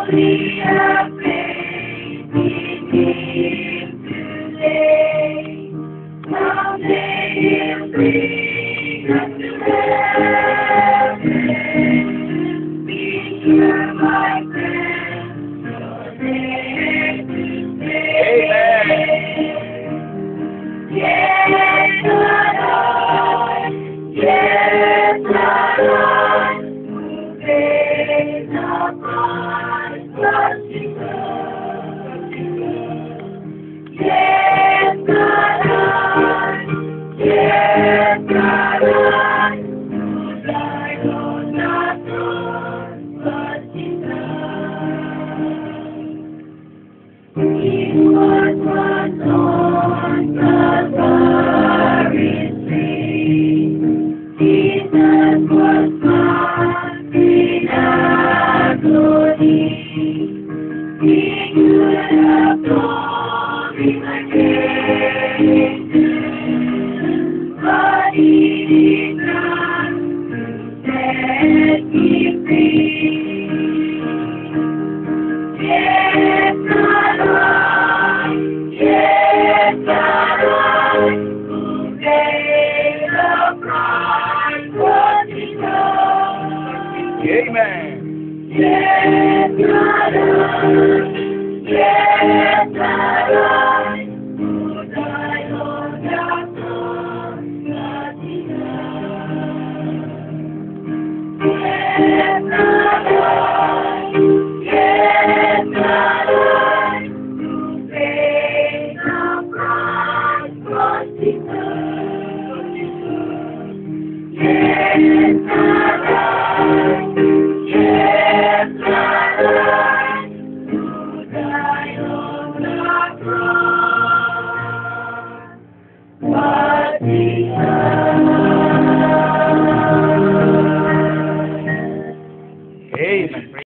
we have faith in Him today. Someday He'll bring us to heaven. Be sure, my friend, you're there to stay. Yes, I who pays the price, but Jesus. Yes, I who died on the cross, but Jesus. He was on Calvary's tree. Jesus was born in agony. He could have told me my creation, but He did not set me free. Yes, God, who paid the price was enough. Amen. Yes, God, who died on the cross was enough. Yes, God, who paid the price was enough. Yes, God, who died on the cross was enough. Amen.